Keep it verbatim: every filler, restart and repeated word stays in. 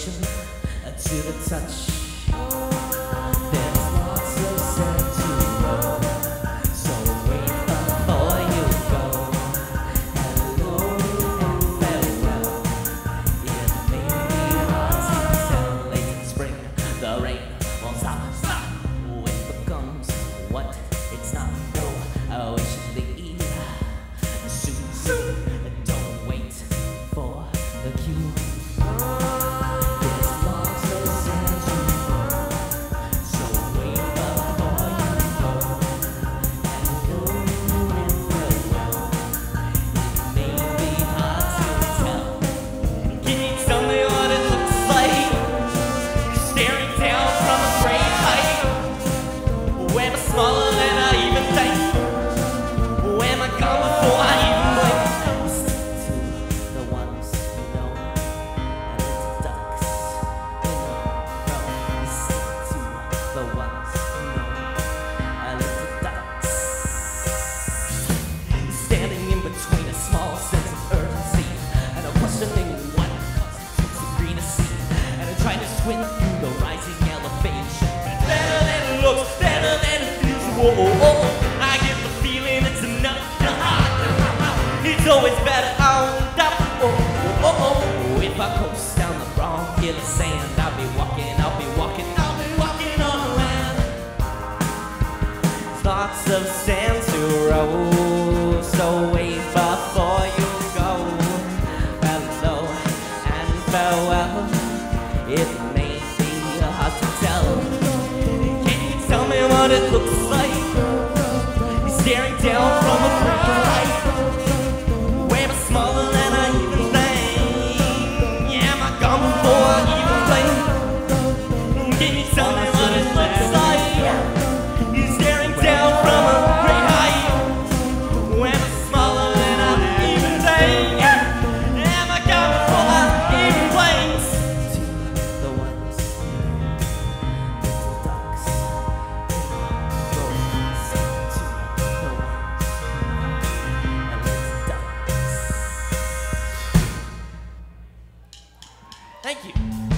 vibration to the touch. There's lots of sand to roll, so wait before you go. Hello and farewell. It may be hard to tell. Late in spring, the rain won't stop. Stop. It becomes what it's not. No, oh, it should leave soon. Soon. Don't wait for the cue. There's lots of sand to roll, so wait before you go. Hello and farewell. It may be hard to tell. Can you tell me what it looks like? Staring down from a great height. Where am I smaller than I even think? Where am I gone before I even blink? Stick to the ones you know, and little ducks in a row. Stick to the ones you know, and little ducks. Standing in between a small sense of urgency and a questioning what constitutes a greener sea, and I'm trying to swim through the rising elevation. Better than it looks, better than it feels. Whoa, oh, oh. I get the feeling it's enough. It's always better on top. Oh, oh, oh, oh. If I coast down the wrong hill of sand, I'll be walking, I'll be walking, I'll be walking on the land. There's lots of sand to roll, so wait before you go. Hello and farewell. It may be hard to tell. Can you tell me what it looks like? You're staring down from a great height. Where am I smaller than I even think? Yeah, am I gone before I even blink? Can you tell me what it looks like? You're staring down from a great height. Where am I smaller than I even think? Yeah, am I gone before I even blink? To the ones, little ducks, go. Stick to the ones, and little ducks. Thank you.